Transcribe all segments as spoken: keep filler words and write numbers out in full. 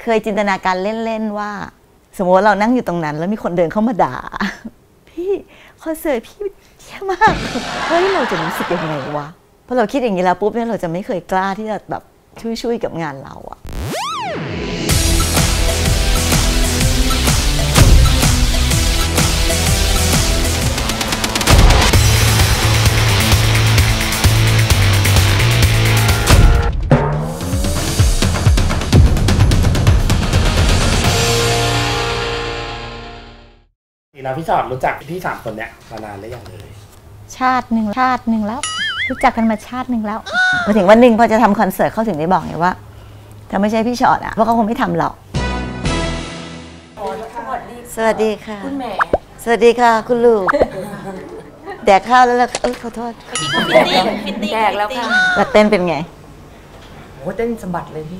ยจินตนาการเล่นๆว่าสมมติว่าเรานั่งอยู่ตรงนั้นแล้วมีคนเดินเข้ามาด่าพี่คอนเสิร์ตพี่เยี่ยมมากเฮ้ยเราจะรู้สึกยังไงวะพอเราคิดอย่างนี้แล้วปุ๊บเนี่ยเราจะไม่เคยกล้าที่จะแบบช่วยๆกับงานเราอะแล้วพี่ชอตรู้จักพี่สามคนเนี้ยมานานหรือยังเลยชาติหนึ่งชาติหนึ่งแล้วรู้จักกันมาชาติหนึ่งแล้วพอถึงวันหนึ่งพอจะทำคอนเสิร์ตเขาถึงได้บอกไงว่าถ้าไม่ใช่พี่ชอตอ่ะเพราะเขาคงไม่ทำหรอกสวัสดีค่ะคุณแม่สวัสดีค่ะคุณลูกแดกข้าวแล้วล่ะเออขอโทษแดกแล้วค่ะแล้วเต้นเป็นไงโอ้เต้นสะบัดเลยพี่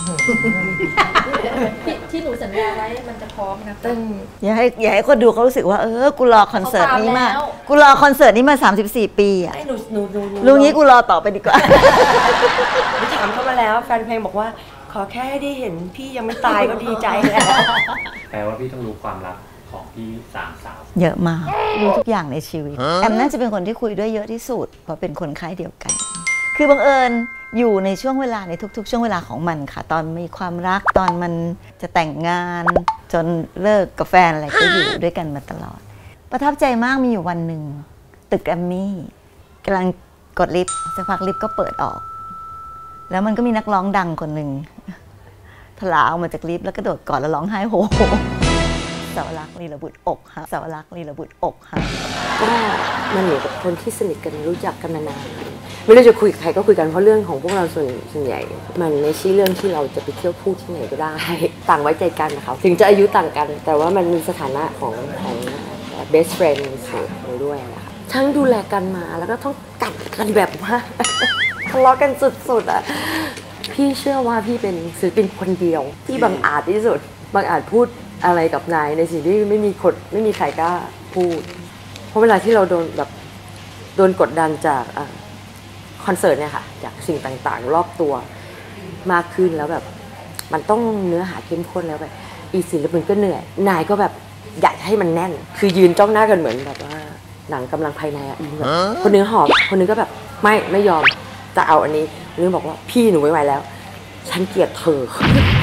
ที่หนูสัญญาไว้มันจะพร้อมนะเต้นอย่าให้อย่าให้คนดูเขารู้สึกว่าเออกูรอคอนเสิร์ตนี้มากูรอคอนเสิร์ตนี้มาสามสิบสี่ปีอ่ะหนูหนูหนูลุงนี้กูรอต่อไปดีกว่าไปถามเข้ามาแล้วแฟนเพลงบอกว่าขอแค่ให้ได้เห็นพี่ยังไม่ตายก็ดีใจแล้วแปลว่าพี่ต้องรู้ความลับของพี่สามสาวเยอะมากรู้ทุกอย่างในชีวิตแอมน่าจะเป็นคนที่คุยด้วยเยอะที่สุดเพราะเป็นคนคล้ายเดียวกันคือบังเอิญอยู่ในช่วงเวลาในทุกๆช่วงเวลาของมันค่ะตอนมีความรักตอนมันจะแต่งงานจนเลิกกับแฟนอะไรก็อยู่ด้วยกันมาตลอดประทับใจมากมีอยู่วันหนึ่งตึกแอมมี่กำลังกดลิฟต์สักพักลิฟต์ก็เปิดออกแล้วมันก็มีนักร้องดังคนหนึ่งทลาออกมาจากลิฟต์แล้วก็โดดกอดแล้วร้องไห้โฮสาวรักลีระบุตรอกค่ะสาวรักลีระบุตรอกค่ะก็มันเหมือนกับคนที่สนิทกันรู้จักกันมานานไม่รู้จะคุยกับใครก็คุยกันเพราะเรื่องของพวกเราส่วนส่วนใหญ่มันไม่ใช่เรื่องที่เราจะไปเที่ยวพูดที่ไหนก็ได้ต่างไว้ใจกันนะคะถึงจะอายุต่างกันแต่ว่ามันมีสถานะของของ best friend อยู่ด้วยนะคะทั้งดูแลกันมาแล้วก็ต้องกัดกันแบบว่าทะเลาะกันสุดๆอ่ะพี่เชื่อว่าพี่เป็นศิลปินคนเดียวที่บังอาจที่สุดบังอาจพูดอะไรกับนายในสิ่งที่ไม่มีคนไม่มีใครกล้าพูดเพราะเวลาที่เราโดนแบบโดนกดดันจากคอนเสิร์ตเนี่ยค่ะจากสิ่งต่างๆรอบตัวมากขึ้นแล้วแบบมันต้องเนื้อหาเข้มข้นแล้วแบบอีศิลปินก็เหนื่อยนายก็แบบอยากให้มันแน่นคือยืนจ้องหน้ากันเหมือนแบบว่าหนังกำลังภายในอ่ะแบบคนนึงหอบคนนึงก็แบบไม่ไม่ยอมจะเอาอันนี้คนนึงบอกว่าพี่หนูไม่ไหวแล้วฉันเกลียดเธอ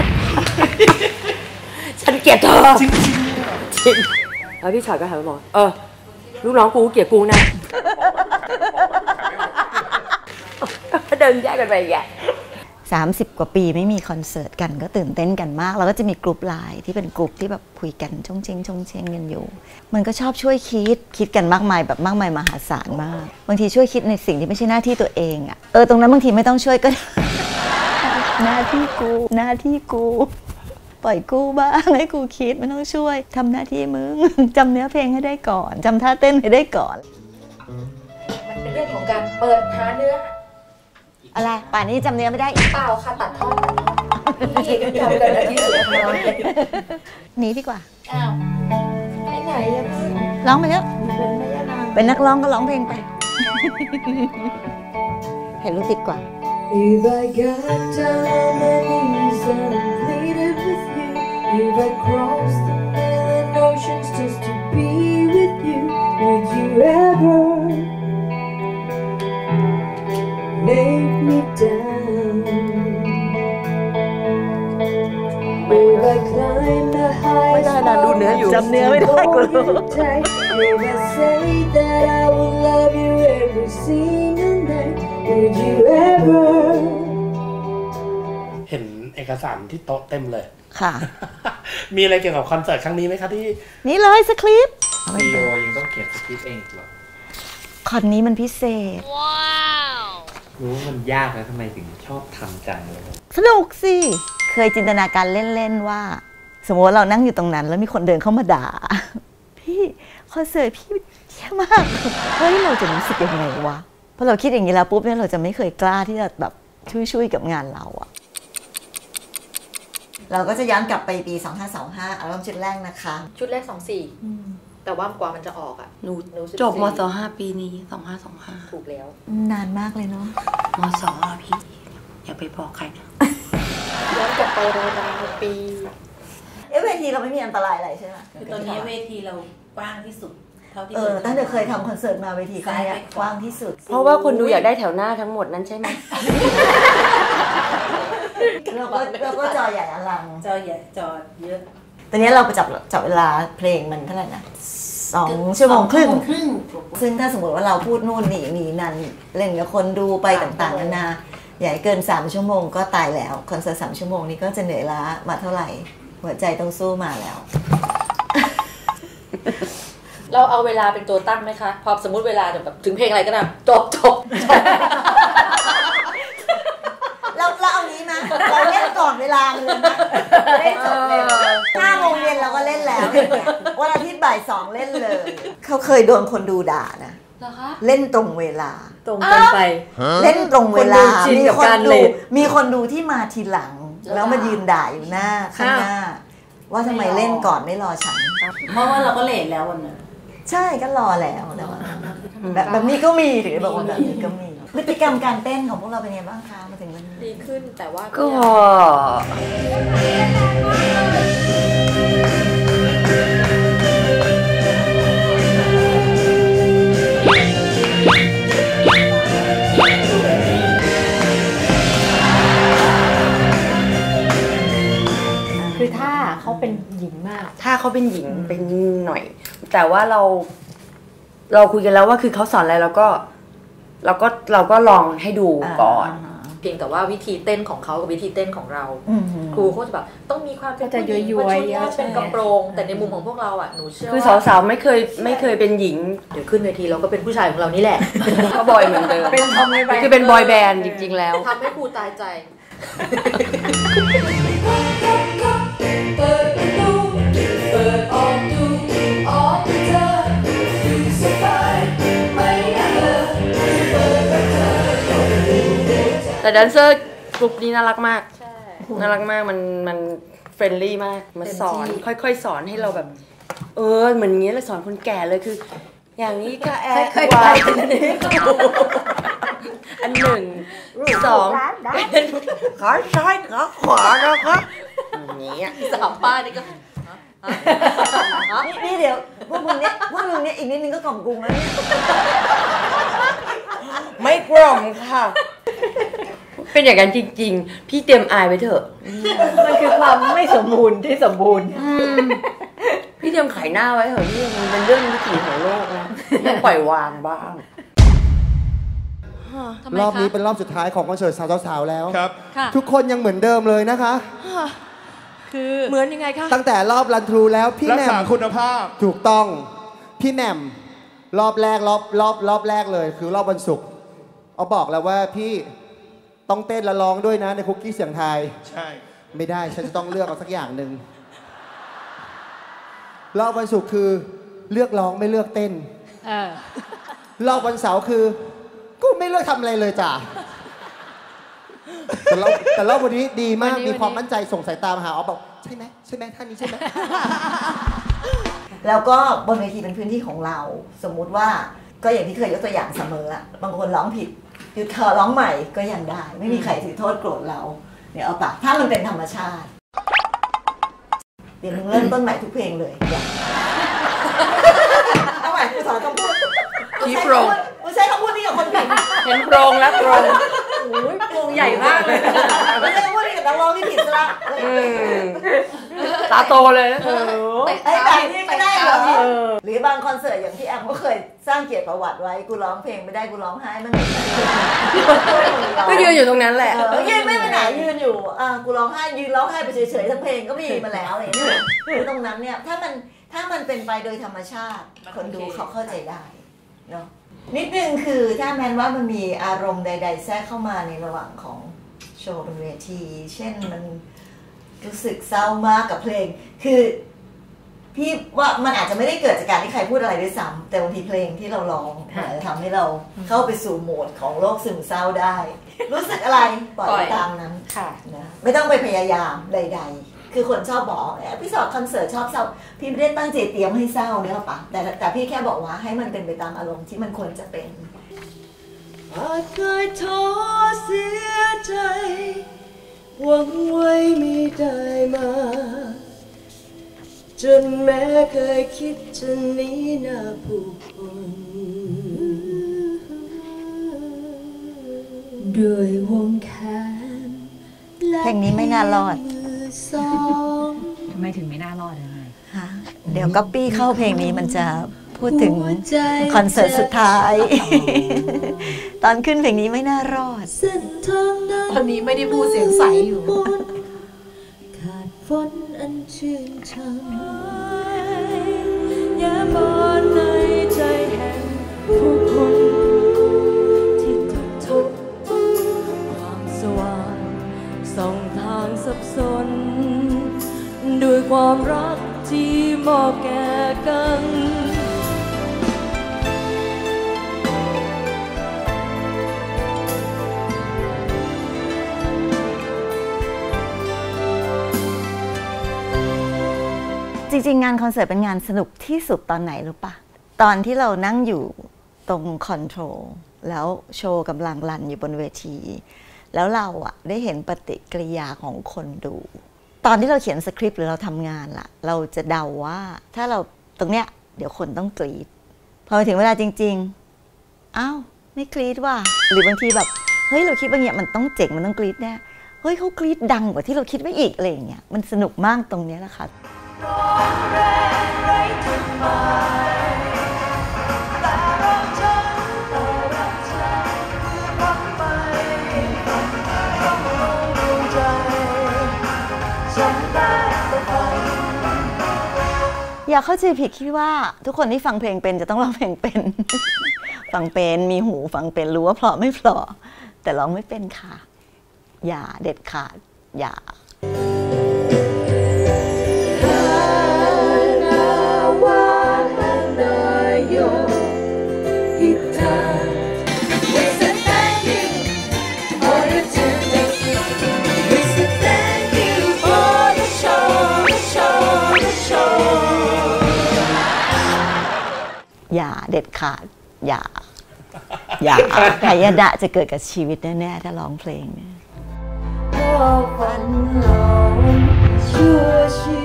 ฉันเกลียดเธอจริงจริงแล้วพี่ชอยก็หันมาบอกเออลูกน้องกูเกลียดกูนะเดินแยกกันไปแกสามสิบกว่าปีไม่มีคอนเสิร์ตกันก็ตื่นเต้นกันมากแล้วก็จะมีกลุ่มไลน์ที่เป็นกลุ่มที่แบบคุยกันชงเชงชงเชงกันอยู่มันก็ชอบช่วยคิดคิดกันมากมายแบบมากมายมหาศาลมากบางทีช่วยคิดในสิ่งที่ไม่ใช่หน้าที่ตัวเองอ่ะเออตรงนั้นบางทีไม่ต้องช่วยก็หน้าที่กูหน้าที่กูปล่อยกูบ้างให้กูคิดไม่ต้องช่วยทำหน้าที่มึงจำเนื้อเพลงให้ได้ก่อนจำท่าเต้นให้ได้ก่อนมันเป็นเรื่องของการเปิดหาเนื้ออะไรป่านนี้จำเนื้อไม่ได้อีกเปล่าค่ะตัดท่อนนี่ทำกันที่สุดแล้วหนีดีกว่าอ้าวไปไหนอะพี่ร้องไปเถอะเป็นนักร้องก็ร้องเพลงไปเห็นรู้ติดกว่า If I got down my knees and pleaded with you If I crossed the million oceans just to be with you Would you ever make me down If I climb the highest mountain จำเนื้อไม่ได้กูรู้ If I say that I will love you every single night Would you ever เห็นเอกสารที่โต๊ะเต็มเลยค่ะมีอะไรเกี่ยวกับคอนเสิร์ตครั้งนี้ไหมคะที่นี่เลยสคริปต์ซีอีโอยังต้องเขียนสคริปต์เองหรอคอนนี้มันพิเศษว้าวรู้ว่ามันยากแล้วทำไมถึงชอบทำจังเลยสนุกสิเคยจินตนาการเล่นๆว่าสมมติว่าเรานั่งอยู่ตรงนั้นแล้วมีคนเดินเข้ามาด่าพี่คอนเสิร์ตพี่เยี่ยมมากเฮ้ยเราจะรู้สึกยังไงวะพอเราคิดอย่างนี้แล้วปุ๊บเนี่ยเราจะไม่เคยกล้าที่จะแบบช่วยๆกับงานเราอะเราก็จะย้อนกลับไปปีสองพันห้าร้อยยี่สิบห้าอัลบั้มชุดแรกนะคะชุดแรกสองสี่แต่ว่ากว่ามันจะออกอ่ะหนูจบมสองห้าปีนี้สองห้าสองห้าถูกแล้วนานมากเลยเนาะมสองอ่ะพี่อย่าไปบอกใครนะย้อนกลับไปราวๆปีเอ๊ะเวทีเราไม่มีอันตรายอะไรใช่ไหมคือตอนนี้เวทีเรากว้างที่สุดเท่าที่เออตั้งแต่เคยทำคอนเสิร์ตมาเวทีครั้งนี้กว้างที่สุดเพราะว่าคนดูอยากได้แถวหน้าทั้งหมดนั้นใช่ไหมเราก็เราก็จอใหญ่อลังจอใหญ่จอเยอะตอนนี้เราไปจับจับเวลาเพลงมันเท่าไหร่นะสองชั่วโมงครึ่งซึ่งถ้าสมมติว่าเราพูดนู่นนี่นี่นั่นเล่นกับคนดูไปต่างๆนานาใหญ่เกินสามชั่วโมงก็ตายแล้วคอนเสิร์ตสามชั่วโมงนี้ก็จะเหนื่อยล้ามาเท่าไหร่หัวใจต้องสู้มาแล้วเราเอาเวลาเป็นตัวตั้งไหมคะพอสมมุติเวลาแบบถึงเพลงอะไรก็ได้จบจบเราเราเอานี้นะเราเล่นก่อนเวลาเลยนะเล่นจบเร็วห้าโมงเย็นเราก็เล่นแล้ววันอาทิตย์บ่ายสองเล่นเลยเขาเคยโดนคนดูด่านะเล่นตรงเวลาตรงกันไปเล่นตรงเวลามีคนดูมีคนดูที่มาทีหลังแล้วมายืนด่าอยู่หน้าข้างหน้าว่าทำไมเล่นก่อนไม่รอฉันเพราะว่าเราก็เลทแล้ววันนั้นใช่ก็รอแล้วแต่ว่าแบบแบบนี้ก็มีถึงบอกว่าแบบนี้ก็มีพฤติกรรมการเต้นของพวกเราเป็นไงบ้างคะมาถึงวันนี้ดีขึ้นแต่ว่าก็คือถ้าเขาเป็นหญิงมากถ้าเขาเป็นหญิงเป็นหน่อยแต่ว่าเราเราคุยกันแล้วว่าคือเขาสอนอะไรเราก็เราก็เราก็ลองให้ดูก่อนเพียงแต่ว่าวิธีเต้นของเขากับวิธีเต้นของเราครูเขาจะแบบต้องมีความเป็นผู้หญิงว่าชุดนี้เป็นกระโปรงแต่ในมุมของพวกเราอ่ะหนูเชื่อคือสาวๆไม่เคยไม่เคยเป็นหญิงเดี๋ยวขึ้นเวทีเราก็เป็นผู้ชายของเรานี่แหละก็บอยเหมือนเดิมเป็นทอมคือเป็นบอยแบนด์จริงๆแล้วทำให้ครูตายใจเปิดประตูเปิดออกดูออกไปเจอดูสบายไม่น่าเลิกเปิดกับเธอแต่แดนเซอร์กลุ่มนี้น่ารักมากน่ารักมากมันมันเฟรนลี่มากมาสอนค่อยๆสอนให้เราแบบเออเหมือนงี้เลยสอนคนแก่เลยคืออย่างนี้ก็แอร์วายอันหนึ่งสองขาซ้ายขาขวานะคะอย่างนี้สามป้านี่ก็นี่เดี๋ยวพวกมึงเนี้ยพวกมึงเนี้ยอีกนิดนึงก็กล่อมกรุงแล้วเนี่ยไม่กล่อมค่ะเป็นอย่างนั้นจริงๆพี่เตรียมอายไว้เถอะมันคือความไม่สมบูรณ์ที่สมบูรณ์พี่เตรียมขายหน้าไว้เถอะนี่มันเป็นเรื่องวิถีของโลกนะต้องปล่อยวางบ้างรอบนี้เป็นรอบสุดท้ายของคอนเสิร์ตสาวๆแล้วครับทุกคนยังเหมือนเดิมเลยนะคะคือเหมือนยังไงคะตั้งแต่รอบรันทรูแล้วพี่แหม่มรักษาคุณภาพถูกต้องพี่แหม่มรอบแรกรอบรอบรอบแรกเลยคือรอบวันศุกร์เอาบอกแล้วว่าพี่ต้องเต้นและร้องด้วยนะในคุกกี้เสียงไทยใช่ไม่ได้ฉันจะต้องเลือกเอาสักอย่างหนึ่งรอบวันศุกร์คือเลือกร้องไม่เลือกเต้นรอบวันเสาร์คือกูไม่เลือกทำอะไรเลยจ้ะแต่เราแต่รอบวันนี้ดีมากมีความมั่นใจส่งสายตามาหาอ๋อบอกใช่ไหมใช่ไหมท่านนี้ใช่ไหมแล้วก็บนเวทีเป็นพื้นที่ของเราสมมุติว่าก็อย่างที่เคยยกตัวอย่างเสมออะบางคนร้องผิดหยุดเธอร้องใหม่ก็ยังได้ไม่มีใครถือโทษโกรธเราเนี่ยเอาปะถ้ามันเป็นธรรมชาติเดี๋ยวมึงเริ่มต้นใหม่ทุกเพลงเลยเอาใหม่กูสอนคำพูดที่โปร่งกูใช้คำพูดนี้กับคนผิดเห็นโปร่งแล้วโปร่งโอ้ยโปร่งใหญ่มากเลยไม่ใช่คำพูดนี้กับนักร้องที่ผิดซะละตาโตเลยนะไอ้แบบนี้ไม่ได้เหรอหรือบางคอนเสิร์ตอย่างที่แอมก็เคยสร้างเกียรติประวัติไว้กูร้องเพลงไม่ได้กูร้องไห้มันก็ยืนอยู่ตรงนั้นแหละยืนไม่ไปไหนยืนอยู่อ่ากูร้องไห้ยืนร้องไห้ไปเฉยๆทั้งเพลงก็มีมาแล้วอะไรอย่างเงี้ยคือตรงนั้นเนี่ยถ้ามันถ้ามันเป็นไปโดยธรรมชาติคนดูเขาเข้าใจได้เนาะนิดนึงคือถ้าแม้ว่ามันมีอารมณ์ใดๆแทรกเข้ามาในระหว่างของโชว์บนเวทีเช่นมันรู้สึกเศร้ามากกับเพลงคือพี่ว่ามันอาจจะไม่ได้เกิดจากการที่ใครพูดอะไรด้วยซ้ำแต่บางทีเพลงที่เราร้องอาจจะทำให้เราเข้าไปสู่โหมดของโรคซึมเศร้าได้รู้สึกอะไรปล่อยตามนั้นนะไม่ต้องไปพยายามใดๆคือคนชอบบอกพี่สอบคอนเสิร์ตชอบเศร้าพี่ไม่ได้ตั้งใจเตรียมให้เศร้าเนี่ยหรอปะแต่แต่พี่แค่บอกว่าให้มันเป็นไปตามอารมณ์ที่มันควรจะเป็นอาจเคยท้อเสียใจหวังไว้ไม่ได้มาจนแม้เคยคิดจะหนีหน้าผู้คนด้วยวงแขนเพลงนี้ไม่น่ารอดทำไมถึงไม่น่ารอดยังไงฮะเดี๋ยวก๊อปปี้เข้าเพลงนี้มันจะพูดถึงคอนเสิร์ตสุดท้าย ตอนขึ้นเพลงนี้ไม่น่ารอดตอนนี้ไม่ได้พูดเสียงใสอยู่ขาดฝนอันชื่นช่ำอย่าบอนในใจแห่งผู้คนที่ทุกทุกความสว่างส่องทางสับสนด้วยความรักที่มอบแก่กันจริงๆงานคอนเสิร์ตเป็นงานสนุกที่สุดตอนไหนรู้ปะตอนที่เรานั่งอยู่ตรงคอนโทรลแล้วโชว์กำลังรันอยู่บนเวทีแล้วเราอะได้เห็นปฏิกิริยาของคนดูตอนที่เราเขียนสคริปต์หรือเราทำงานล่ะเราจะเดาว่าถ้าเราตรงเนี้ยเดี๋ยวคนต้องกรี๊ดพอไปถึงเวลาจริงๆอ้าวไม่กรี๊ดว่ะหรือบางทีแบบเฮ้ยเราคิดว่าเนี้ยมันต้องเจ๋งมันต้องกรี๊ดแน่เฮ้ยเขากรี๊ดดังกว่าที่เราคิดไว้อีกอะไรอย่างเงี้ยมันสนุกมากตรงเนี้ยแหละค่ะอย่าเข้าใจผิดคิดว่าทุกคนที่ฟังเพลงเป็นจะต้องร้องเพลงเป็น ฟังเป็นมีหูฟังเป็นรู้ว่าเพราะไม่เพราะแต่ร้องไม่เป็นค่ะอย่าเด็ดขาดอย่าอย่าเด็ดขาดอย่าอย่าหายนะจะเกิดกับชีวิตแน่ๆถ้าร้องเพลงเนี่ยฝันหลงชั่วชี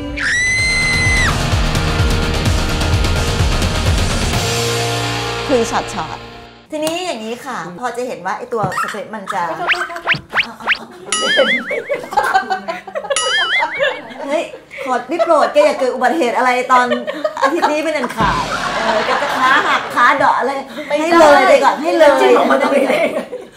คุยช็อตๆทีนี้อย่างนี้ค่ะพอจะเห็นว่าไอตัวสคริปต์มันจะเฮ้ยขอได้โปรดแกอย่าเกิดอุบัติเหตุอะไรตอนอาทิตย์นี้เป็นอันขาดแกจะขาหักขาเดาะอะไรให้เลยไปก่อนให้เลย